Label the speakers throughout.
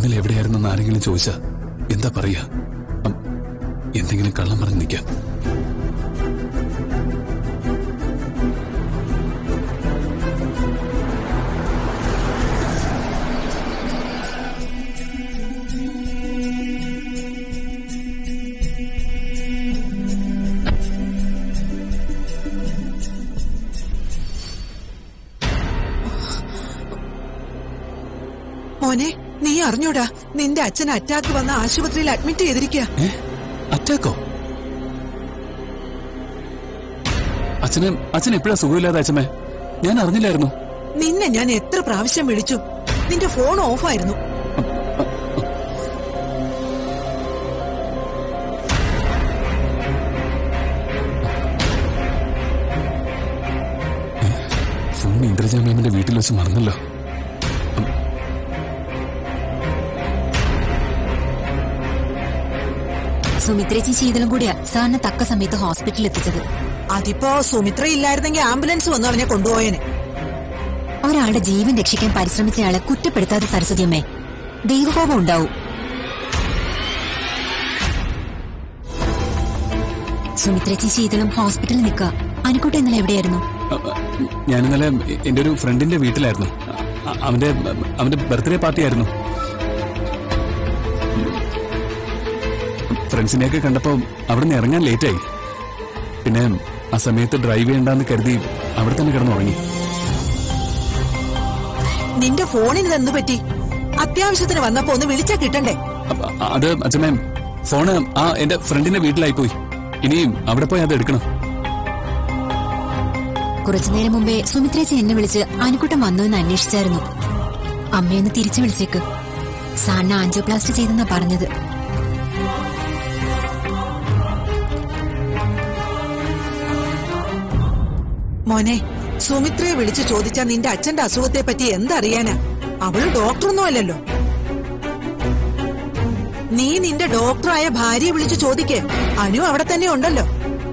Speaker 1: ഇന്നലെ എവിടെയായിരുന്നെന്ന് ആരെങ്കിലും ചോദിച്ചാ എന്താ പറയാ? എന്തെങ്കിലും കള്ളം പറഞ്ഞ് നിൽക്കാം.
Speaker 2: മോനെ, നീ അറിഞ്ഞൂടാ, നിന്റെ അച്ഛൻ അറ്റാക്ക് വന്ന ആശുപത്രിയിൽ അഡ്മിറ്റ് ചെയ്തിരിക്കുക.
Speaker 1: അറ്റാക്കോ? അച്ഛൻ എപ്പോഴാ സുഖമില്ലാതെ അച്ഛമ്മേ? ഞാൻ അറിഞ്ഞില്ലായിരുന്നു.
Speaker 2: നിന്നെ ഞാൻ എത്ര പ്രാവശ്യം വിളിച്ചു, നിന്റെ ഫോൺ ഓഫായിരുന്നു.
Speaker 1: ഫോൺ ഇന്ദ്രജ മാമിന്റെ വീട്ടിൽ വെച്ച് മറന്നല്ലോ.
Speaker 3: സുമിത്രേച്ചി ശീതളും കൂടിയാ സാറിനെ തക്ക സമയത്ത് ഹോസ്പിറ്റലിൽ എത്തിച്ചത്.
Speaker 2: അതിപ്പോ സുമിത്ര ഇല്ലായിരുന്നെങ്കിൽ ആംബുലൻസ് വന്ന് അവനെ കൊണ്ടുപോയേനെ.
Speaker 3: ഒരാളുടെ ജീവൻ രക്ഷിക്കാൻ പരിശ്രമിച്ചയാളെ കുറ്റപ്പെടുത്താതെ സരസ്വതിയമ്മേ, ദൈവകോപം ഉണ്ടാവും. സുമിത്രേച്ചി ശീതളും ഹോസ്പിറ്റലിൽ നിൽക്കുക. അനുക്കുട്ടി ഇന്നലെ എവിടെയായിരുന്നു?
Speaker 1: ഞാനിന്നലെ എന്റെ ഒരു ഫ്രണ്ടിന്റെ വീട്ടിലായിരുന്നു. അവന്റെ ബർത്ത്ഡേ പാർട്ടി ആയിരുന്നു. ഫ്രണ്ട്സിനെയൊക്കെ കണ്ടപ്പോ അവിടെ നിന്ന് ഇറങ്ങാൻ ലേറ്റായി. പിന്നെ ആ സമയത്ത് ഡ്രൈവ് ചെയ്യണ്ടെന്ന് കരുതി അവിടെ തന്നെ കിടന്നുറങ്ങി.
Speaker 2: നിന്റെ ഫോണിന് എന്ത് പറ്റി? അത്യാവശ്യത്തിന് വന്നപ്പോ ഒന്ന് വിളിച്ചാ കിട്ടണ്ടേ?
Speaker 1: അത് അച്ഛമ്മേ, ഫോണ് എന്റെ ഫ്രണ്ടിന്റെ വീട്ടിലായി പോയി. ഇനിയും അവിടെ പോയി അത് എടുക്കണം.
Speaker 3: കുറച്ചുനേരം മുമ്പേ സുമിത്രേച്ചി എന്നെ വിളിച്ച് അനുക്കുട്ടം വന്നു എന്ന് അന്വേഷിച്ചായിരുന്നു. അമ്മയൊന്ന് തിരിച്ചു വിളിച്ചേക്ക്. സാറിന് ആൻജിയോപ്ലാസ്റ്റി ചെയ്തെന്നാ പറഞ്ഞത്.
Speaker 2: മോനെ, സുമിത്രയെ വിളിച്ചു ചോദിച്ചാ നിന്റെ അച്ഛന്റെ അസുഖത്തെ പറ്റി എന്തറിയാനാ? അവള് ഡോക്ടറൊന്നും അല്ലല്ലോ. നീ നിന്റെ ഡോക്ടറായ ഭാര്യയെ വിളിച്ചു ചോദിക്കേ. അനു അവിടെ തന്നെ ഉണ്ടല്ലോ.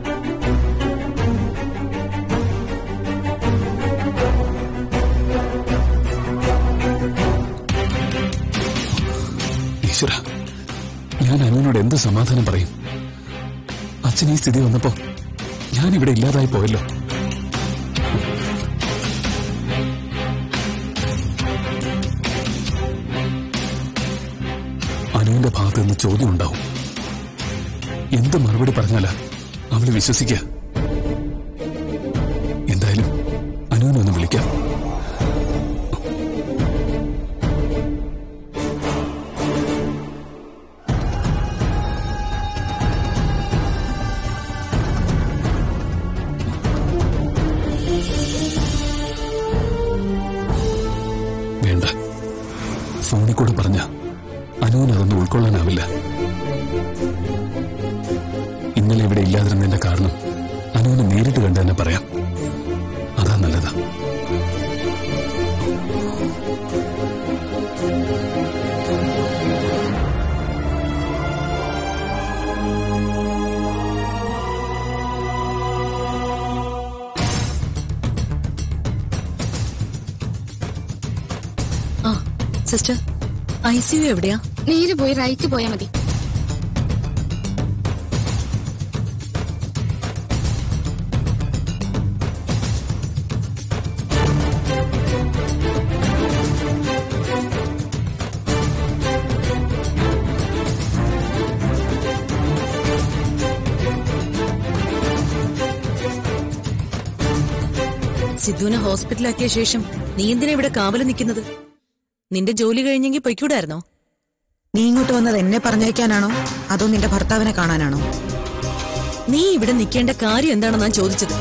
Speaker 1: ഈശ്വര, ഞാൻ അനുവിനോട് എന്ത് സമാധാനം പറയും? അച്ഛൻ ഈ സ്ഥിതി വന്നപ്പോ ഞാനിവിടെ ഇല്ലാതായി പോയല്ലോ. അനുവിന്റെ ഭാഗത്ത് നിന്ന് ചോദ്യം ഉണ്ടാവും. എന്ത് മറുപടി പറഞ്ഞാലാ അവള് വിശ്വസിക്കുക? എന്തായാലും അനുവിനൊന്ന് വിളിക്കാം. വേണ്ട, ഫോണിൽ കൂടെ പറഞ്ഞ അനുവിന് അതൊന്നും ഉൾക്കൊള്ളാനാവില്ല. ഇന്നലെ ഇവിടെ ഇല്ലാതിരുന്നതിന്റെ കാരണം അനുവിനെ നേരിട്ട് കണ്ട് തന്നെ പറയാം. അതാ നല്ലതാ.
Speaker 3: സിസ്റ്റർ, ICU എവിടെയാ?
Speaker 4: നേരെ പോയി റൈറ്റ് പോയാ മതി.
Speaker 5: സിദ്ധുവിനെ ഹോസ്പിറ്റലാക്കിയ ശേഷം നീ എന്തിനാ ഇവിടെ കാവല് നിൽക്കുന്നത്? നിന്റെ ജോലി കഴിഞ്ഞെങ്കിൽ പൊയ്ക്കൂടായിരുന്നോ?
Speaker 2: നീ ഇങ്ങോട്ട് വന്നത് എന്നെ പറഞ്ഞയക്കാനാണോ അതോ നിന്റെ ഭർത്താവിനെ കാണാനാണോ?
Speaker 5: നീ ഇവിടെ നിൽക്കേണ്ട കാര്യം എന്താണെന്ന് ഞാൻ ചോദിച്ചത്.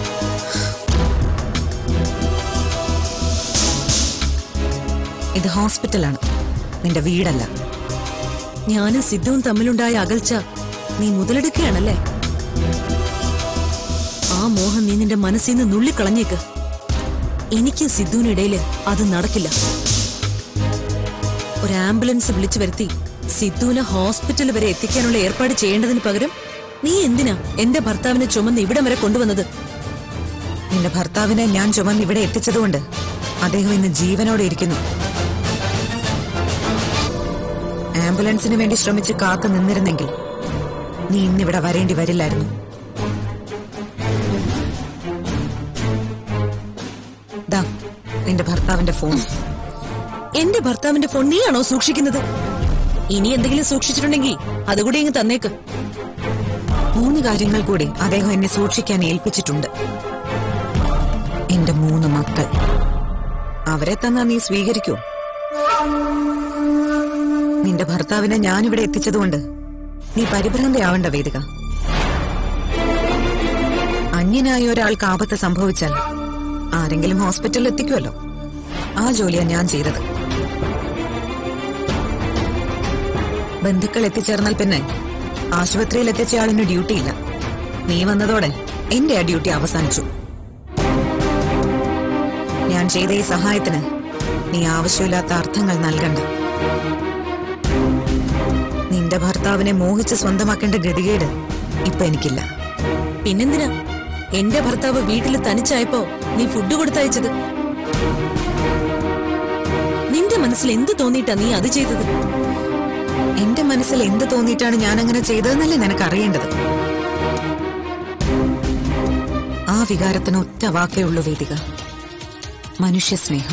Speaker 2: ഇത് ഹോസ്പിറ്റലാണ്, നിന്റെ വീടല്ല.
Speaker 5: ഞാനും സിദ്ധുവും തമ്മിലുണ്ടായ അകൽച്ച നീ മുതലെടുക്കുകയാണല്ലേ? ആ മോഹം നീ നിന്റെ മനസ്സിൽ നിന്ന് നുള്ളിക്കളഞ്ഞേക്ക്. എനിക്ക് സിദ്ധുവിനിടയില് അത് നടക്കില്ല. ഒരു ആംബുലൻസ് വിളിച്ചു വരുത്തി സിദ്ധുവിനെ ഹോസ്പിറ്റൽ വരെ എത്തിക്കാനുള്ള ഏർപ്പാട് ചെയ്യേണ്ടതിന് പകരം നീ എന്തിനാ എന്റെ ഭർത്താവിനെ ചുമന്ന് ഇവിടം വരെ കൊണ്ടുവന്നത്?
Speaker 2: നിന്റെ ഭർത്താവിനെ ഞാൻ ചുമന്ന് ഇവിടെ എത്തിച്ചതുകൊണ്ട് അദ്ദേഹം ഇന്ന് ജീവനോടെ ഇരിക്കുന്നു. ആംബുലൻസിന് വേണ്ടി ശ്രമിച്ച് കാത്തു നിന്നിരുന്നെങ്കിൽ നീ ഇന്നിവിടെ വരേണ്ടി വരില്ലായിരുന്നു. ദാ നിന്റെ ഭർത്താവിന്റെ ഫോൺ.
Speaker 5: എന്റെ ഭർത്താവിന്റെ ഫോൺ നീയാണോ സൂക്ഷിക്കുന്നത്? ഇനി എന്തെങ്കിലും സൂക്ഷിച്ചിട്ടുണ്ടെങ്കിൽ അതുകൂടി ഇങ്ങ് തന്നേക്ക്.
Speaker 2: 3 കാര്യങ്ങൾ കൂടി അദ്ദേഹം എന്നെ സൂക്ഷിക്കാൻ ഏൽപ്പിച്ചിട്ടുണ്ട്. എന്റെ 3 മക്കൾ. അവരെ തന്നാ നീ സ്വീകരിക്കൂ? നിന്റെ ഭർത്താവിനെ ഞാനിവിടെ എത്തിച്ചതുകൊണ്ട് നീ പരിഭ്രാന്തയാവേണ്ട വേദിക. അന്യനായ ഒരാൾക്ക് ആപത്ത് സംഭവിച്ചാൽ ആരെങ്കിലും ഹോസ്പിറ്റലിൽ എത്തിക്കുമല്ലോ. ആ ജോലിയാ ഞാൻ ചെയ്തത്. ബന്ധുക്കൾ എത്തിച്ചേർന്നാൽ പിന്നെ ആശുപത്രിയിൽ എത്തിച്ചയാളിന് ഡ്യൂട്ടിയില്ല. നീ വന്നതോടെ എന്റെ ആ ഡ്യൂട്ടി അവസാനിച്ചു. ഞാൻ ചെയ്ത ഈ സഹായത്തിന് നീ ആവശ്യമില്ലാത്ത അർത്ഥങ്ങൾ നൽകണ്ട. നിന്റെ ഭർത്താവിനെ മോഹിച്ച് സ്വന്തമാക്കേണ്ട ഗതികേട് ഇപ്പൊ എനിക്കില്ല.
Speaker 5: പിന്നെന്തിനാ എന്റെ ഭർത്താവ് വീട്ടിൽ തനിച്ചായപ്പോ നീ ഫുഡ് കൊടുത്തയച്ചത്? നിന്റെ മനസ്സിൽ എന്ത് തോന്നിയിട്ടാ നീ അത് ചെയ്തത്?
Speaker 2: എന്റെ മനസ്സിൽ എന്ത് തോന്നിയിട്ടാണ് ഞാൻ അങ്ങനെ ചെയ്തതെന്നല്ലേ നിനക്ക് അറിയേണ്ടത്. ആ വികാരത്തിന് ഒറ്റ വാക്കേ ഉള്ളൂ വേദിക: മനുഷ്യസ്നേഹം.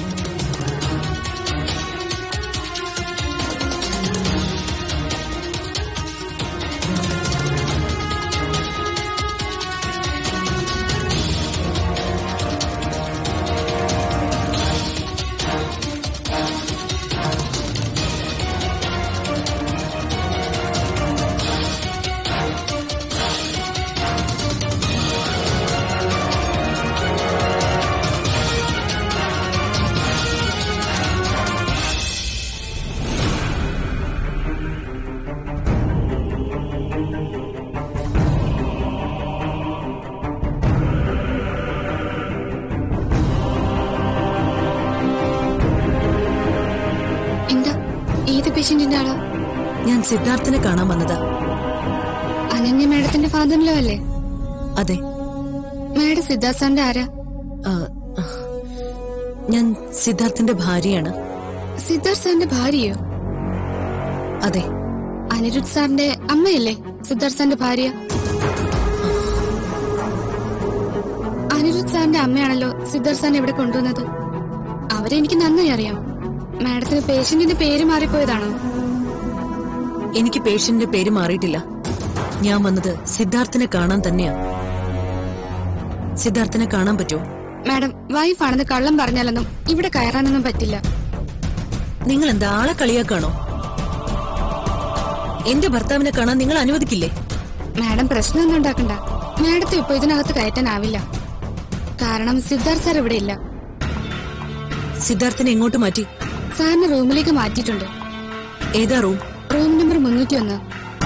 Speaker 4: ഏത് പേഷ്യന്റിന്റെ ആളോ?
Speaker 5: ഞാൻ സിദ്ധാർത്ഥിനെ കാണാൻ വന്നതാ.
Speaker 4: അനന്യ മാഡത്തിന്റെ ഫാദറിലോ അല്ലേ?
Speaker 5: അതെ.
Speaker 4: മാഡം സിദ്ധാർത്ഥ് സാറിന്റെ ആരാ?
Speaker 5: ഞാൻ സിദ്ധാർത്ഥിന്റെ ഭാര്യയാണ്.
Speaker 4: സിദ്ധാർത്ഥ് സാറിന്റെ ഭാര്യയോ?
Speaker 5: അതെ.
Speaker 4: അനിരുദ്ധ് സാറിന്റെ അമ്മയല്ലേ സിദ്ധാർത്ഥ് സാറിന്റെ ഭാര്യ? അനിരുദ്ധ് സാറിന്റെ അമ്മയാണല്ലോ സിദ്ധാർത്ഥ് സാറിനെ ഇവിടെ കൊണ്ടുവന്നത്. അവരെ എനിക്ക് നന്നായി അറിയാം. മാഡത്തിന് പേഷ്യന്റിന്റെ പേര് മാറിപ്പോയതാണോ?
Speaker 5: എനിക്ക് പേഷ്യന്റിന്റെ പേര് മാറിയിട്ടില്ല. ഞാൻ വന്നത് സിദ്ധാർത്ഥിനെ കാണാൻ തന്നെയാ. സിദ്ധാർത്ഥിനെ കാണാൻ പറ്റുമോ?
Speaker 4: മാഡം, വൈഫാണെന്ന് കള്ളം പറഞ്ഞാലൊന്നും ഇവിടെ കയറാനൊന്നും പറ്റില്ല.
Speaker 5: നിങ്ങൾ എന്താ ആളെ കളിയാക്കാണോ? എന്റെ ഭർത്താവിനെ കാണാൻ നിങ്ങൾ അനുവദിക്കില്ലേ?
Speaker 4: മാഡം, പ്രശ്നമൊന്നും ഉണ്ടാക്കണ്ട. മാഡത്തെ ഇപ്പൊ ഇതിനകത്ത് കയറ്റാനാവില്ല. കാരണം സിദ്ധാർത്ഥ് സാർ ഇവിടെ ഇല്ല.
Speaker 5: സിദ്ധാർത്ഥിനെ എങ്ങോട്ട് മാറ്റി?
Speaker 4: സാറിന് റൂമിലേക്ക് മാറ്റിയിട്ടുണ്ട്.
Speaker 5: ഏതാ റൂം?
Speaker 4: Room number 301.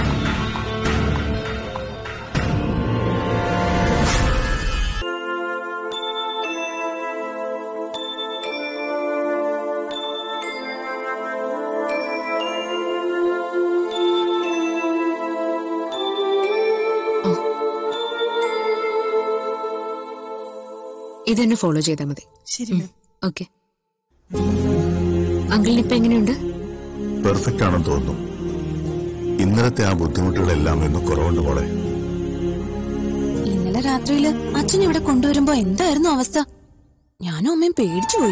Speaker 3: ഇതെന്നെ ഫോളോ ചെയ്താൽ മതി.
Speaker 5: ശരി.
Speaker 3: ഓക്കെ. അങ്കിളിന് ഇപ്പൊ എങ്ങനെയുണ്ട്?
Speaker 6: പെർഫെക്റ്റ് ആണെന്ന് തോന്നുന്നു. ഇന്നലത്തെ ആ ബുദ്ധിമുട്ടുകളെല്ലാം ഇന്ന് കുറവുണ്ട് മോളെ.
Speaker 3: ഇന്നലെ രാത്രിയില് അച്ഛൻ ഇവിടെ കൊണ്ടുവരുമ്പോ എന്തായിരുന്നു അവസ്ഥ? ഞാനും അമ്മയും പേടിച്ചുപോയി.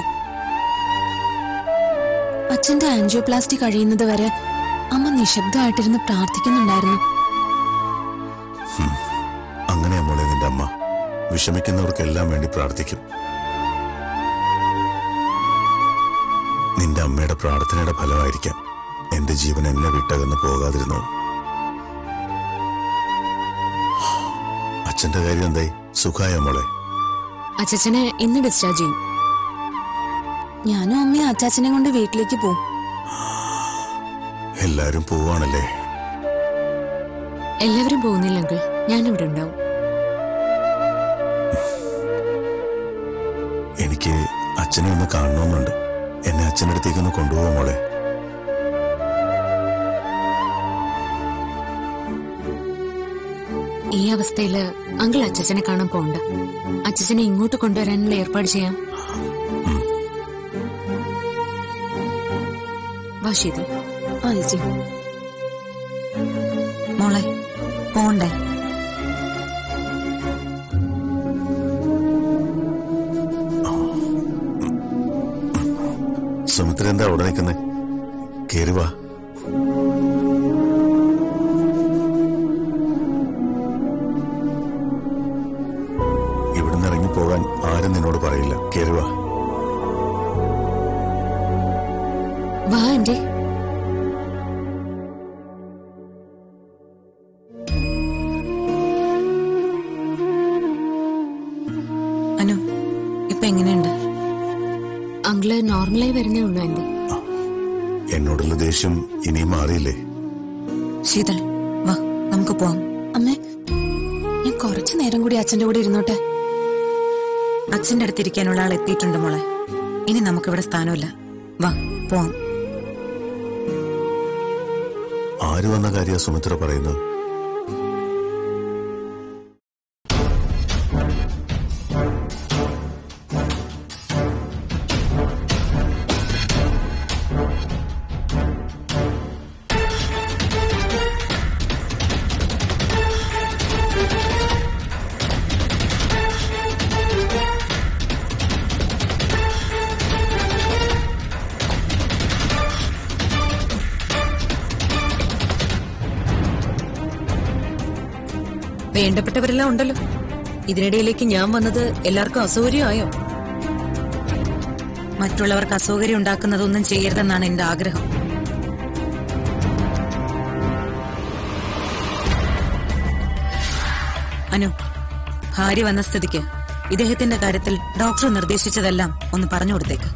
Speaker 3: അച്ഛന്റെ ആൻജിയോപ്ലാസ്റ്റി കഴിയുന്നത് വരെ അമ്മ നിശബ്ദമായിട്ടിരുന്ന് പ്രാർത്ഥിക്കുന്നുണ്ടായിരുന്നു.
Speaker 6: അങ്ങനെയാ മോളെ നിന്റെ അമ്മ. വിഷമിക്കുന്നവർക്കെല്ലാം വേണ്ടി പ്രാർത്ഥിക്കും. നിന്റെ അമ്മയുടെ പ്രാർത്ഥനയുടെ ഫലമായിരിക്കാം എന്റെ ജീവൻ എന്നെ വിട്ടകന്ന് പോകാതിരുന്നത്. അച്ഛന്റെ കാര്യം എന്തായി? സുഖായ മോളെ?
Speaker 3: അച്ഛനെ ഇന്ന് ഡിസ്ചാർജ് ചെയ്യും. ഞാനും അമ്മയും അച്ചാച്ചനെ കൊണ്ട് വീട്ടിലേക്ക് പോവും.
Speaker 6: എല്ലാരും പോവാണല്ലേ?
Speaker 3: എല്ലാവരും പോകുന്നില്ല അങ്കിൾ, ഞാനിവിടെ ഉണ്ടാവും.
Speaker 6: എനിക്ക് അച്ഛനെ ഒന്ന് കാണണമെന്നുണ്ട്. എന്നെ അച്ഛൻ്റെ അടുത്തേക്കൊന്ന് കൊണ്ടുപോകാം മോളെ.
Speaker 3: ഈ അവസ്ഥയില് അങ്കിൾ അച്ഛനെ കാണാൻ പോകണ്ട. അച്ഛനെ ഇങ്ങോട്ട് കൊണ്ടുവരാനുള്ള ഏർപ്പാട് ചെയ്യാം. വാ ശരി. ആ ചേച്ചി.
Speaker 2: മോളെ പോണ്ടേ?
Speaker 6: സുമിത്ര എന്താ അവിടെ നിൽക്കുന്നേ? കേറി വാ. ഇവിടുന്ന് ഇറങ്ങിപ്പോകാൻ ആരും നിന്നോട് പറയില്ല. കേറി വാ.
Speaker 3: വാ ആന്റി.
Speaker 2: അനു, ഇപ്പൊ എങ്ങനെയുണ്ട്?
Speaker 3: അങ്കിള് നോർമലായി വരുന്നേ ഉള്ളൂ ആന്റി.
Speaker 6: എന്നോടുള്ള ദേഷ്യം ഇനിയും മാറിയില്ലേ?
Speaker 2: ശീതൾ, വാ നമുക്ക് പോവാം.
Speaker 3: അമ്മേ, ഞാൻ കുറച്ചു നേരം കൂടി അച്ഛന്റെ കൂടെ ഇരുന്നോട്ടെ.
Speaker 2: അച്ഛന്റെ അടുത്തിരിക്കാനുള്ള ആൾ എത്തിയിട്ടുണ്ട് മോളെ. ഇനി നമുക്കിവിടെ സ്ഥാനമില്ല. വാ പോവാം.
Speaker 6: ആര് വന്ന കാര്യ സുമിത്ര പറയുന്നത്?
Speaker 5: വേണ്ടപ്പെട്ടവരെല്ലാം ഉണ്ടല്ലോ. ഇതിനിടയിലേക്ക് ഞാൻ വന്നത് എല്ലാവർക്കും അസൗകര്യമായോ?
Speaker 2: മറ്റുള്ളവർക്ക് അസൗകര്യം ഉണ്ടാക്കുന്നതൊന്നും ചെയ്യരുതെന്നാണ് എന്റെ ആഗ്രഹം. അനു, ഭാര്യ വന്ന സ്ഥിതിക്ക് ഇദ്ദേഹത്തിന്റെ കാര്യത്തിൽ ഡോക്ടർ നിർദ്ദേശിച്ചതെല്ലാം ഒന്ന് പറഞ്ഞു കൊടുത്തേക്ക്.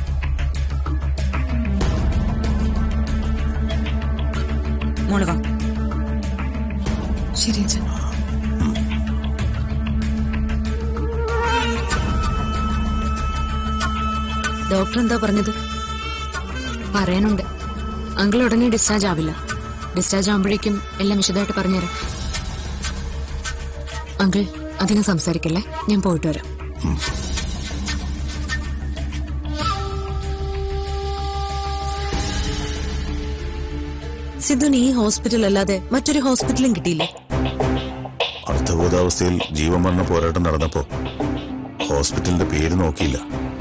Speaker 2: മോള് വാ.
Speaker 3: ശരി അച്ഛൻ.
Speaker 5: ഡോക്ടർ എന്താ പറഞ്ഞത്?
Speaker 3: പറയാനുണ്ട്. അങ്കിൾ ഉടനെ ഡിസ്ചാർജ് ആവില്ല. ഡിസ്ചാർജ് ആവുമ്പോഴേക്കും എല്ലാം വിശദമായിട്ട് പറഞ്ഞുതരാം. അങ്കിൾ അധികം സംസാരിക്കല്ലേ, ഞാൻ പോയിട്ട് വരാം.
Speaker 5: സിദ്ധുന് ഈ ഹോസ്പിറ്റൽ അല്ലാതെ മറ്റൊരു ഹോസ്പിറ്റലും കിട്ടിയില്ലേ?
Speaker 6: അർത്ഥബോധാവസ്ഥയിൽ ജീവൻ മരണ പോരാട്ടം നടന്നപ്പോ ഹോസ്പിറ്റലിന്റെ പേര് നോക്കിയില്ല.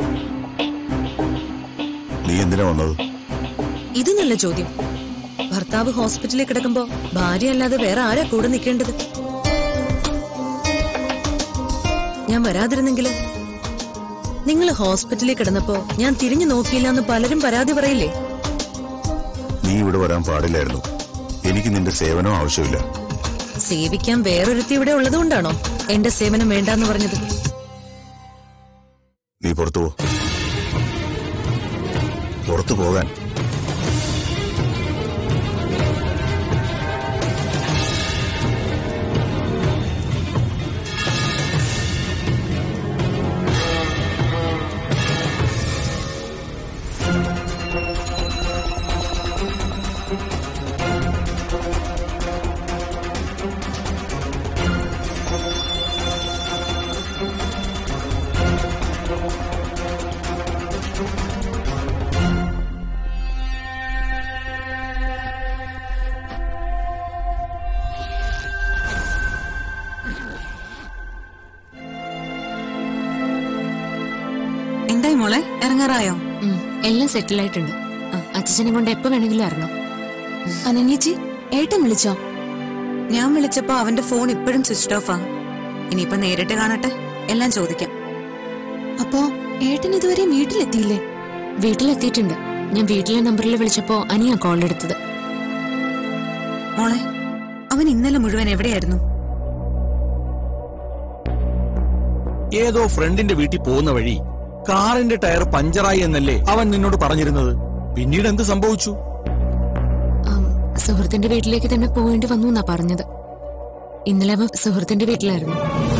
Speaker 6: നീ എന്തിനാ വന്നത്?
Speaker 5: ഇത് നല്ല ചോദ്യം. ഭർത്താവ് ഹോസ്പിറ്റലിൽ കിടക്കുമ്പോ ഭാര്യ അല്ലാതെ വേറെ ആരാ കൂടെ നിൽക്കേണ്ടത്? ഞാൻ വരാതിരുന്നെങ്കില് നിങ്ങൾ ഹോസ്പിറ്റലിൽ കിടന്നപ്പോ ഞാൻ തിരിഞ്ഞു നോക്കിയില്ല എന്ന് പലരും പരാതി പറയില്ലേ?
Speaker 6: നീ ഇവിടെ വരാൻ പാടില്ലായിരുന്നു. എനിക്ക് നിന്റെ സേവനം ആവശ്യമില്ല.
Speaker 5: സേവിക്കാൻ വേറൊരുത്തി ഇവിടെ ഉള്ളതുകൊണ്ടാണോ എന്റെ സേവനം വേണ്ടാന്ന് പറഞ്ഞത്?
Speaker 6: നീ പുറത്തു പോ. പുറത്തു പോകാൻ.
Speaker 2: എന്തായി മോളെ, ഇറങ്ങാറായോ?
Speaker 3: എല്ലാം സെറ്റിൽ ആയിട്ടുണ്ട്. അച്ഛനെ കൊണ്ട് എപ്പോ വേണമെങ്കിലും ഇറങ്ങാം. അനന്യച്ചി, ഏട്ടൻ വിളിച്ചോ?
Speaker 2: ഞാൻ വിളിച്ചപ്പോ അവന്റെ ഫോൺ ഇപ്പോഴും സ്വിച്ച് ഓഫാ. ഇനിയിപ്പോ നേരിട്ട് കാണട്ടെ, എല്ലാം ചോദിക്കാം.
Speaker 3: അപ്പോ ഏട്ടൻ ഇതുവരെ വീട്ടിലെത്തിയില്ലേ? വീട്ടിലെത്തിയിട്ടുണ്ട്. ഞാൻ വീട്ടിലെ നമ്പറിൽ വിളിച്ചപ്പോ അനിയാ കോൾ എടുത്തത്.
Speaker 2: മോളെ, അവൻ ഇന്നലെ മുഴുവൻ എവിടെയായിരുന്നു?
Speaker 7: ഏതോ ഫ്രണ്ടിന്റെ വീട്ടിൽ പോകുന്ന വഴി കാറിന്റെ ടയർ പഞ്ചറായി എന്നല്ലേ അവൻ നിന്നോട് പറഞ്ഞിരുന്നത്? പിന്നീട് എന്ത് സംഭവിച്ചു?
Speaker 3: സുഹൃത്തിന്റെ വീട്ടിലേക്ക് തന്നെ പോകേണ്ടി വന്നു എന്നാ പറഞ്ഞത്. ഇന്നലെ അവൻ സുഹൃത്തിന്റെ വീട്ടിലായിരുന്നു.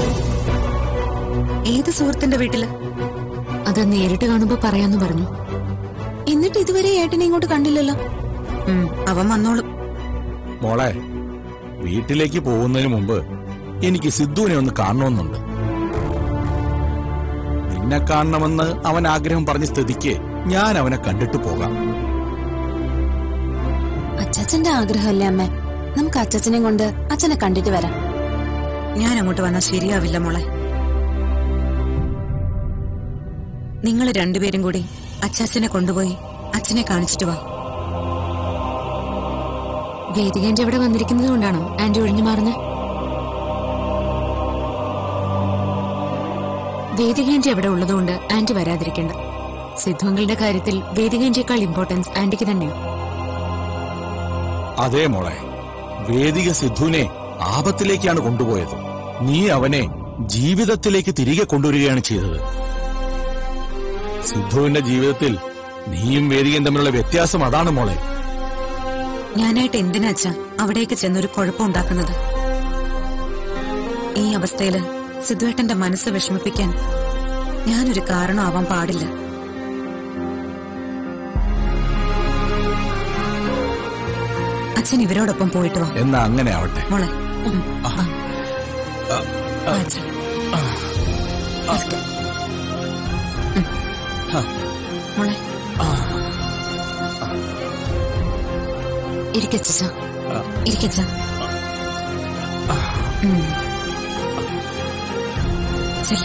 Speaker 2: ഏത് സുഹൃത്തിന്റെ വീട്ടില്?
Speaker 3: അത് നേരിട്ട് കാണുമ്പോ പറയാന്ന് പറഞ്ഞു. എന്നിട്ട് ഇതുവരെ ഏട്ടനെ ഇങ്ങോട്ട് കണ്ടില്ലല്ലോ.
Speaker 2: അവൻ വന്നോളും.
Speaker 7: മോളെ, വീട്ടിലേക്ക് പോകുന്നതിന് മുമ്പ് എനിക്ക് സിദ്ധുവിനെ ഒന്ന് കാണണമെന്നുണ്ട്. നിന്നെ കാണണമെന്ന് അവൻ ആഗ്രഹം പറഞ്ഞ സ്ഥിതിക്ക് ഞാൻ അവനെ കണ്ടിട്ട് പോകാം.
Speaker 3: അച്ചാച്ചന്റെ ആഗ്രഹമല്ലേ അമ്മ? നമുക്ക് അച്ഛനെയും കൊണ്ട് അച്ഛനെ കണ്ടിട്ട് വരാം.
Speaker 2: ഞാൻ അങ്ങോട്ട് വന്നാൽ ശരിയാവില്ല മോളെ. നിങ്ങൾ രണ്ടുപേരും കൂടി അച്ചാച്ചനെ കൊണ്ടുപോയി അച്ഛനെ കാണിച്ചിട്ട് വാ.
Speaker 3: വേദിക ആന്റി ഇവിടെ വന്നിരിക്കുന്നത് കൊണ്ടാണോ ആന്റി ഒഴിഞ്ഞു മാറുന്നത്? വേദിക ആന്റി അവിടെ ഉള്ളതുകൊണ്ട് ആന്റി വരാതിരിക്കേണ്ട. സിദ്ധു അങ്കിളുടെ കാര്യത്തിൽ വേദിക ആന്റിയേക്കാൾ ഇമ്പോർട്ടൻസ് ആന്റിക്ക് തന്നെയാണ്.
Speaker 7: അതേ മോളെ, വേദിക സിദ്ധുവിനെ ആപത്തിലേക്കാണ് കൊണ്ടുപോയത്. നീ അവനെ ജീവിതത്തിലേക്ക് തിരികെ കൊണ്ടുവരികയാണ് ചെയ്തത്. സിദ്ധുവിന്റെ ജീവിതത്തിൽ നീയും വേദികയും തമ്മിലുള്ള വ്യത്യാസം അതാണ് മോളെ.
Speaker 2: ഞാനായിട്ട് എന്തിനാച്ചാ അവിടേക്ക് ചെന്നൊരു കുഴപ്പമുണ്ടാക്കുന്നത്? ഈ അവസ്ഥയില് സിദ്ധുവേട്ടന്റെ മനസ്സ് വിഷമിപ്പിക്കാൻ ഞാനൊരു കാരണമാവാൻ പാടില്ല. അച്ഛൻ ഇവരോടൊപ്പം പോയിട്ട് വാ.
Speaker 7: എന്നാ അങ്ങനെ ആവട്ടെ
Speaker 2: മോളെ. മോളെ
Speaker 3: ഇരിക്കച്ച
Speaker 2: ഇരിക്കച്ച. ശരി.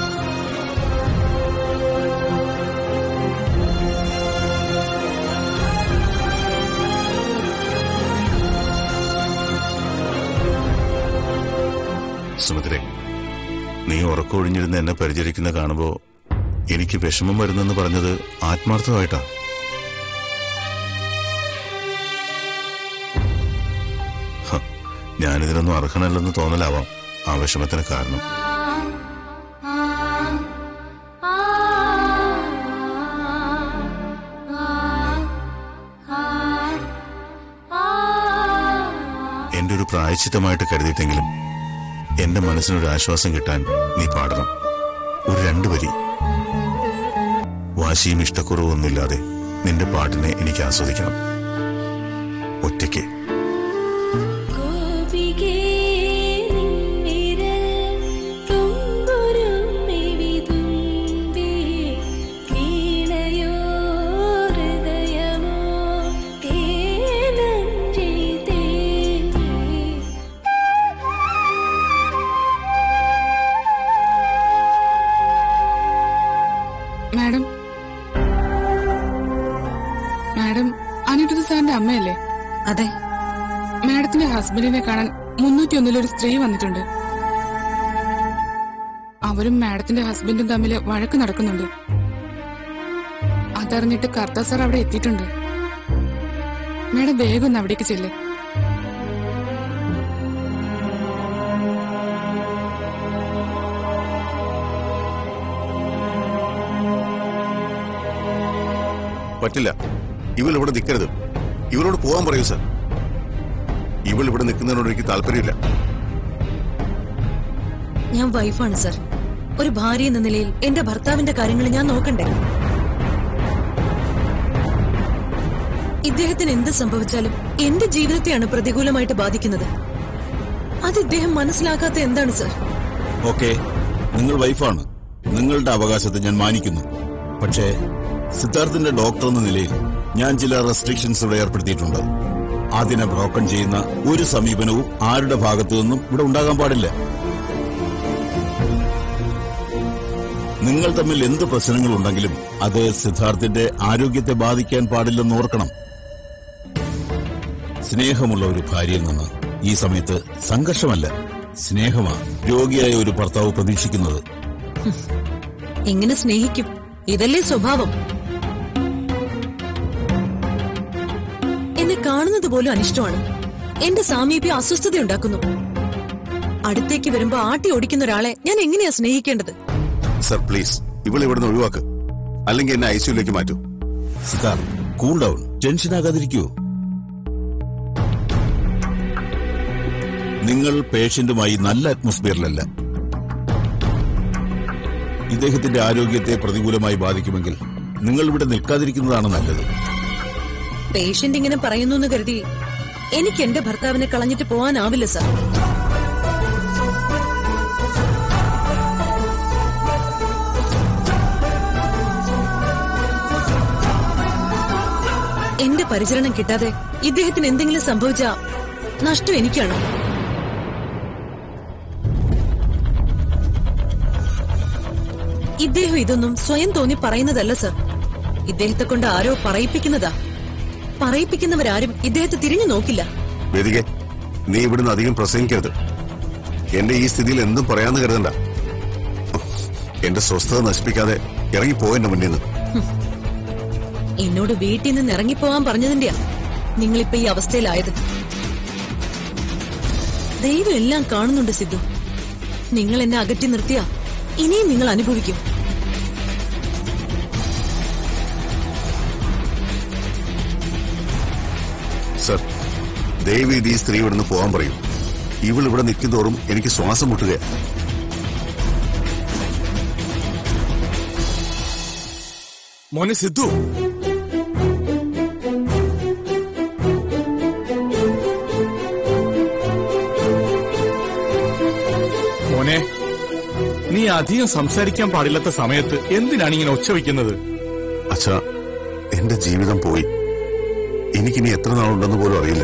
Speaker 6: സുമിത്രേ, നീ ഉറക്കമൊഴിഞ്ഞിരുന്ന് എന്നെ പരിചരിക്കുന്ന കാണുമ്പോ എനിക്ക് വിഷമം വരുന്നെന്ന് പറഞ്ഞത് ആത്മാർത്ഥമായിട്ടാ. ഞാനിതിനൊന്നും അർഹനല്ലെന്ന് തോന്നലാവാം ആ വിഷമത്തിന് കാരണം. എന്റെ ഒരു പ്രായശ്ചിത്തമായിട്ട് കരുതിയിട്ടെങ്കിലും എന്റെ മനസ്സിനൊരു ആശ്വാസം കിട്ടാൻ നീ പാടണം. ഒരു 2 വരി. വാശിയും ഇഷ്ടക്കുറവൊന്നുമില്ലാതെ നിന്റെ പാട്ടിനെ എനിക്ക് ആസ്വദിക്കണം, ഒറ്റയ്ക്ക്.
Speaker 4: മാഡം, മാഡം അനിരുദ്ധ സാറിന്റെ അമ്മയല്ലേ?
Speaker 2: അതെ.
Speaker 4: മാഡത്തിന്റെ ഹസ്ബൻഡിനെ കാണാൻ 301 സ്ത്രീ വന്നിട്ടുണ്ട്. അവരും മാഡത്തിന്റെ ഹസ്ബൻഡും തമ്മിൽ വഴക്ക് നടക്കുന്നുണ്ട്. അതറിഞ്ഞിട്ട് കർത്ത സാർ അവിടെ എത്തിയിട്ടുണ്ട്. മാഡം വേഗം ഒന്ന് അവിടേക്ക് ചെല്ലേ.
Speaker 6: പറ്റില്ല, ഇവൾ ഇവിടെ നിൽക്കരുത്. ഇവളോട് പോകാൻ പറയൂ സർ. ഇവൾ ഇവിടെ നിൽക്കുന്നതിനോട് എനിക്ക് താല്പര്യമില്ല.
Speaker 5: ഞാൻ വൈഫാണ് സർ. ഒരു ഭാര്യ എന്ന നിലയിൽ എന്റെ ഭർത്താവിന്റെ കാര്യങ്ങൾ ഞാൻ നോക്കണ്ടേ? ഇദ്ദേഹത്തിന് എന്ത് സംഭവിച്ചാലും എന്റെ ജീവിതത്തെയാണ് പ്രതികൂലമായിട്ട് ബാധിക്കുന്നത്. അത് ഇദ്ദേഹം മനസ്സിലാക്കാത്ത എന്താണ് സർ?
Speaker 8: ഓക്കെ, നിങ്ങൾ വൈഫാണ്. നിങ്ങളുടെ അവകാശത്തെ ഞാൻ മാനിക്കുന്നു. പക്ഷേ സിദ്ധാർത്ഥിന്റെ ഡോക്ടർ എന്ന നിലയിൽ ഞാൻ ചില റെസ്ട്രിക്ഷൻസ് ഇവിടെ ഏർപ്പെടുത്തിയിട്ടുണ്ട്. അതിനെ ബ്രോക്കൺ ചെയ്യുന്ന ഒരു സമീപനവും ആരുടെ ഭാഗത്തു നിന്നും ഇവിടെ ഉണ്ടാകാൻ പാടില്ല. നിങ്ങൾ തമ്മിൽ എന്ത് പ്രശ്നങ്ങളുണ്ടെങ്കിലും അത് സിദ്ധാർത്ഥിന്റെ ആരോഗ്യത്തെ ബാധിക്കാൻ പാടില്ലെന്ന് ഓർക്കണം. സ്നേഹമുള്ള ഒരു ഭാര്യയിൽ നിന്ന് ഈ സമയത്ത് സംഘർഷമല്ല, സ്നേഹമാണ് രോഗിയായ ഒരു ഭർത്താവ് പ്രതീക്ഷിക്കുന്നത്.
Speaker 5: എങ്ങനെ സ്നേഹിക്കും? ഇതല്ലേ സ്വഭാവം. എന്നെ കാണുന്നത് പോലും അനിഷ്ടമാണ്. എന്റെ സാമീപ്യം അസ്വസ്ഥതയുണ്ടാക്കുന്നു. അടുത്തേക്ക് വരുമ്പോ ആട്ടി ഓടിക്കുന്ന ഒരാളെ ഞാൻ എങ്ങനെയാ സ്നേഹിക്കേണ്ടത്?
Speaker 6: സർ പ്ലീസ്, ഇവൾ ഇവിടുന്ന് ഒഴിവാക്ക്, അല്ലെങ്കിൽ എന്നെ ഐസിയുലേക്ക് മാറ്റൂ.
Speaker 8: സിദ്ധാർത്ഥ്, കൂൾ ഡൗൺ, ടെൻഷൻ ആകാതിരിക്കൂ. നിങ്ങൾ പേഷ്യന്റുമായി നല്ല അറ്റ്മോസ്ഫിയറിലല്ല. ഇദ്ദേഹത്തിന്റെ ആരോഗ്യത്തെ പ്രതികൂലമായി ബാധിക്കുമെങ്കിൽ നിങ്ങൾ ഇവിടെ നിൽക്കാതിരിക്കുന്നതാണ് നല്ലത്.
Speaker 5: പേഷ്യന്റ് ഇങ്ങനെ പറയുന്നു എന്ന് കരുതി എനിക്ക് എന്റെ ഭർത്താവിനെ കളഞ്ഞിട്ട് പോകാനാവില്ല സർ. എന്റെ പരിചരണം കിട്ടാതെ ഇദ്ദേഹത്തിന് എന്തെങ്കിലും സംഭവിച്ചാ നഷ്ടം എനിക്കാണ്. ഇദ്ദേഹം ഇതൊന്നും സ്വയം തോന്നി പറയുന്നതല്ല സർ. ഇദ്ദേഹത്തെ കൊണ്ട് ആരോ പറയിപ്പിക്കുന്നതാ. പറയിപ്പിക്കുന്നവരാരും ഇദ്ദേഹത്തെ തിരിഞ്ഞു നോക്കില്ല.
Speaker 9: വേദികെ, നീ ഇവിടുന്ന് അധികം പ്രസംഗിക്കരുത്. എന്റെ ഈ സ്ഥിതിയിൽ എന്തും പറയാന്ന് കരുതണ്ട. എന്റെ സ്വസ്ഥത നശിപ്പിക്കാതെ ഇറങ്ങിപ്പോ എന്റെ മുന്നിൽ നിന്ന്.
Speaker 5: എന്നോട് വീട്ടിൽ നിന്ന് ഇറങ്ങിപ്പോവാൻ പറഞ്ഞതിന്റെയാ നിങ്ങളിപ്പോ ഈ അവസ്ഥയിലായത്. ദൈവം എല്ലാം കാണുന്നുണ്ട് സിദ്ധു. നിങ്ങൾ എന്നെ അകറ്റി നിർത്തിയാ ഇനിയും നിങ്ങൾ അനുഭവിക്കും.
Speaker 9: സർ, ദയവ് ഈ സ്ത്രീ ഇവിടുന്ന് പോകാൻ പറയും. ഇവൾ ഇവിടെ നിൽക്കുന്തോറും എനിക്ക് ശ്വാസം മുട്ടുകയാണ്.
Speaker 7: മോനെ സിദ്ധു, മോനെ, നീ അധികം സംസാരിക്കാൻ പാടില്ലാത്ത സമയത്ത് എന്തിനാണ് ഇങ്ങനെ ഒച്ച വയ്ക്കുന്നത്?
Speaker 9: അച്ഛാ, എന്റെ ജീവിതം പോയി. എനിക്കിനി എത്ര നാളുണ്ടെന്ന് പോലും അറിയില്ല.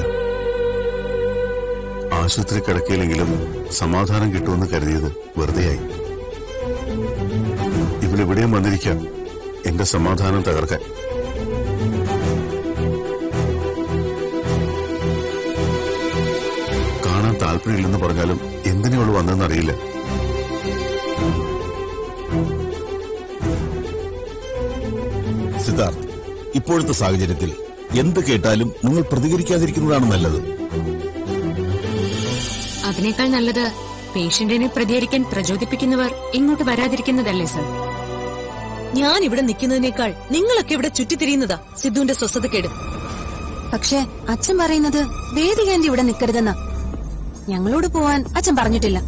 Speaker 9: ആശുപത്രി കിടക്കയിലെങ്കിലും സമാധാനം കിട്ടുമെന്ന് കരുതിയത് വെറുതെയായി. ഇവിടെവിടെയും വന്നിരിക്കാം എന്റെ സമാധാനം തകർക്കാൻ. കാണാൻ താല്പര്യമില്ലെന്ന് പറഞ്ഞാലും എന്തിനവള് വന്നതെന്നറിയില്ല.
Speaker 8: സിദ്ധാർത്ഥ്, ഇപ്പോഴത്തെ സാഹചര്യത്തിൽ എന്ത് കേട്ടാലും നിങ്ങൾ പ്രതികരിക്കാതിരിക്കുന്നതാണ് നല്ലത്.
Speaker 10: അതിനേക്കാൾ നല്ലത് പേഷ്യന്റിനെ പ്രതികരിക്കാൻ പ്രചോദിപ്പിക്കുന്നവർ ഇങ്ങോട്ട് വരാതിരിക്കുന്നതല്ലേ സർ?
Speaker 5: ഞാൻ ഇവിടെ നിൽക്കുന്നതിനേക്കാൾ നിങ്ങളൊക്കെ ഇവിടെ ചുറ്റിത്തിരിയുന്നതാ സിദ്ധുവിന്റെ സ്വസ്ഥതക്കേട്.
Speaker 3: പക്ഷേ അച്ഛൻ പറയുന്നത് വേദികാന്റി ഇവിടെ നിൽക്കരുതെന്നാ. ഞങ്ങളോട് പോവാൻ അച്ഛൻ പറഞ്ഞിട്ടില്ല.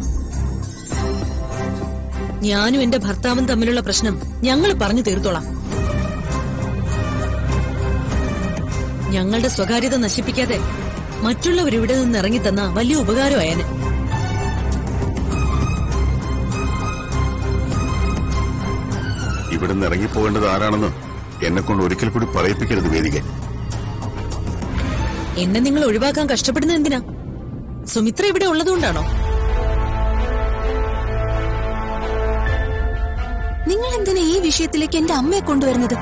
Speaker 5: ഞാനും എന്റെ ഭർത്താവും തമ്മിലുള്ള പ്രശ്നം ഞങ്ങൾ പറഞ്ഞു തീർത്തോളാം. ഞങ്ങളുടെ സ്വകാര്യത നശിപ്പിക്കാതെ മറ്റുള്ളവർ ഇവിടെ നിന്ന് ഇറങ്ങിത്തന്ന വലിയ ഉപകാരമായേനെ.
Speaker 9: ഇവിടുന്ന് ഇറങ്ങിപ്പോകേണ്ടത് ആരാണെന്ന് എന്നെ കൊണ്ട് ഒരിക്കൽ കൂടി പറയിപ്പിക്കരുത് വേദിക.
Speaker 5: എന്നെ നിങ്ങൾ ഒഴിവാക്കാൻ കഷ്ടപ്പെടുന്നത് എന്തിനാ? സുമിത്ര ഇവിടെ ഉള്ളതുകൊണ്ടാണോ?
Speaker 3: നിങ്ങൾ എന്തിനാ ഈ വിഷയത്തിലേക്ക് എന്റെ അമ്മയെ കൊണ്ടുവരുന്നത്?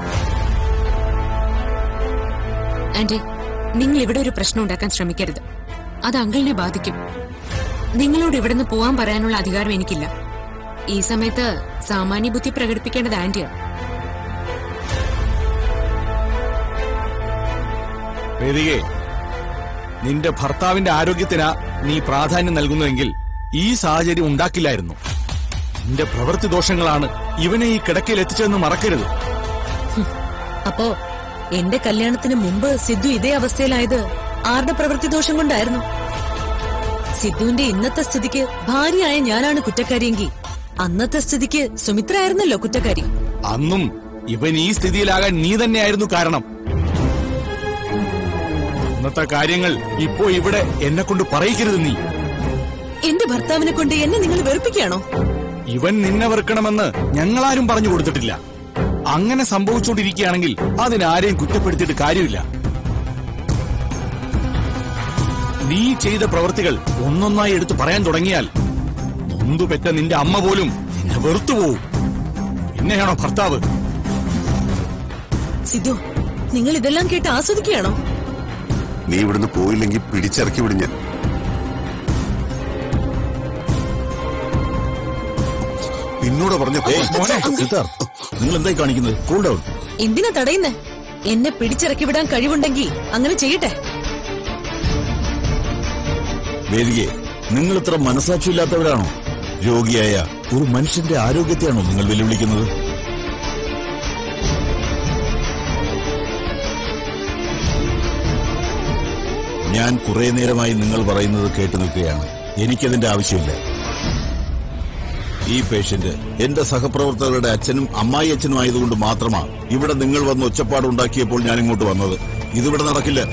Speaker 10: ആന്റി, നിങ്ങൾ ഇവിടെ ഒരു പ്രശ്നം ഉണ്ടാക്കാൻ ശ്രമിക്കരുത്. അത് അങ്കിളിനെ ബാധിക്കും. നിങ്ങളോട് ഇവിടുന്ന് പോവാൻ പറയാനുള്ള അധികാരം എനിക്കില്ല. ഈ സമയത്ത് സാമാന്യ ബുദ്ധി പ്രകടിപ്പിക്കേണ്ടത് ആന്റിയാണ്.
Speaker 7: വേദികേ, നിന്റെ ഭർത്താവിന്റെ ആരോഗ്യത്തിനാ നീ പ്രാധാന്യം നൽകുന്നുവെങ്കിൽ ഈ സാഹചര്യം ഉണ്ടാക്കില്ലായിരുന്നു. നിന്റെ പ്രവൃത്തി ദോഷങ്ങളാണ് ഇവനെ ഈ കിടക്കയിൽ എത്തിച്ചതെന്ന് മറക്കരുത്.
Speaker 5: അപ്പോ എന്റെ കല്യാണത്തിന് മുമ്പ് സിദ്ധു ഇതേ അവസ്ഥയിലായത് ആരുടെ പ്രവൃത്തി ദോഷം കൊണ്ടായിരുന്നു? സിദ്ധുവിന്റെ ഇന്നത്തെ സ്ഥിതിക്ക് ഭാര്യയായ ഞാനാണ് കുറ്റക്കാരിയെങ്കിൽ അന്നത്തെ സ്ഥിതിക്ക് സുമിത്ര ആയിരുന്നല്ലോ കുറ്റക്കാരി.
Speaker 7: അന്നും ഇവൻ ഈ സ്ഥിതിയിലാകാൻ നീ തന്നെയായിരുന്നു കാരണം. ഇന്നത്തെ കാര്യങ്ങൾ ഇപ്പോ ഇവിടെ എന്നെ കൊണ്ട് പറയിക്കരുത്. നീ
Speaker 5: എന്റെ ഭർത്താവിനെ കൊണ്ട് എന്നെ നിങ്ങൾ വെറുപ്പിക്കുകയാണോ?
Speaker 7: ഇവൻ നിന്നെ വെറുക്കണമെന്ന് ഞങ്ങളാരും പറഞ്ഞു കൊടുത്തിട്ടില്ല. അങ്ങനെ സംഭവിച്ചുകൊണ്ടിരിക്കുകയാണെങ്കിൽ അതിനാരെയും കുറ്റപ്പെടുത്തിയിട്ട് കാര്യമില്ല. നീ ചെയ്ത പ്രവൃത്തികൾ ഒന്നൊന്നായി എടുത്തു പറയാൻ തുടങ്ങിയാൽ നൊന്തു പെറ്റ നിന്റെ അമ്മ പോലും നിന്നെ വെറുത്തുപോകും. പിന്നെയാണോ ഭർത്താവ്?
Speaker 5: സിദ്ധു, നിങ്ങൾ ഇതെല്ലാം കേട്ട് ആസ്വദിക്കുകയാണോ?
Speaker 9: നീ ഇവിടുന്ന് പോയില്ലെങ്കിൽ പിടിച്ചിറക്കി വിടും ഞാൻ. നിന്നോട് പറഞ്ഞ
Speaker 8: സിദ്ധാർത്ഥ്, നിങ്ങൾ എന്തായി കാണിക്കുന്നത്? Cool down.
Speaker 5: എന്തിനാ തടയുന്നേ? എന്നെ പിടിച്ചിറക്കി വിടാൻ കഴിവുണ്ടെങ്കിൽ അങ്ങനെ ചെയ്യട്ടെ.
Speaker 8: വേദികെ, നിങ്ങൾ ഇത്ര മനസാക്ഷിയില്ലാത്തവരാണോ? രോഗിയായ ഒരു മനുഷ്യന്റെ ആരോഗ്യത്തെയാണോ നിങ്ങൾ വെല്ലുവിളിക്കുന്നത്? ഞാൻ കുറെ നേരമായി നിങ്ങൾ പറയുന്നത് കേട്ടു നിൽക്കുകയാണ്. എനിക്കതിന്റെ ആവശ്യമില്ല. ഈ പേഷ്യന്റ് എന്റെ സഹപ്രവർത്തകരുടെ അച്ഛനും അമ്മായി അച്ഛനും ആയതുകൊണ്ട് മാത്രമാണ് ഇവിടെ നിങ്ങൾ വന്ന് ഒച്ചപ്പാടുണ്ടാക്കിയപ്പോൾ ഞാൻ ഇങ്ങോട്ട് വന്നത്. ഇതിവിടെ നടക്കില്ല.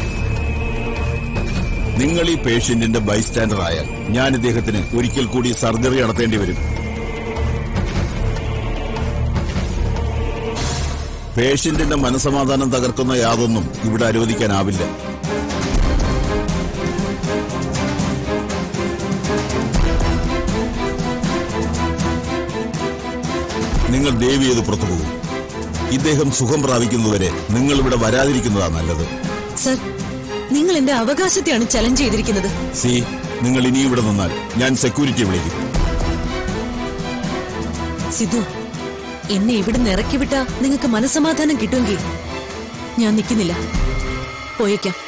Speaker 8: നിങ്ങൾ ഈ പേഷ്യന്റിന്റെ ബൈസ്റ്റാൻഡർ ആയാൽ ഞാൻ ഇദ്ദേഹത്തിന് ഒരിക്കൽ കൂടി സർജറി നടത്തേണ്ടി വരും. പേഷ്യന്റിന്റെ മനസമാധാനം തകർക്കുന്ന യാതൊന്നും ഇവിടെ അനുവദിക്കാനാവില്ല. നിങ്ങൾ ദയവ് ചെയ്ത് പുറത്തു പോകും. ഇദ്ദേഹം സുഖം പ്രാപിക്കുന്നതുവരെ നിങ്ങൾ ഇവിടെ വരാതിരിക്കുന്നതാ നല്ലത്.
Speaker 5: സർ, നിങ്ങൾ എന്റെ അവകാശത്തെയാണ് ചലഞ്ച് ചെയ്തിരിക്കുന്നത്.
Speaker 8: സി, നിങ്ങൾ ഇനി ഇവിടെ നിന്നാൽ ഞാൻ സെക്യൂരിറ്റി വിളിക്കും.
Speaker 5: സിദ്ധു, എന്നെ ഇവിടുന്ന് ഇറക്കി വിട്ടാ നിങ്ങൾക്ക് മനസ്സമാധാനം കിട്ടുമെങ്കിൽ ഞാൻ നിൽക്കുന്നില്ല. പോയേക്കാം.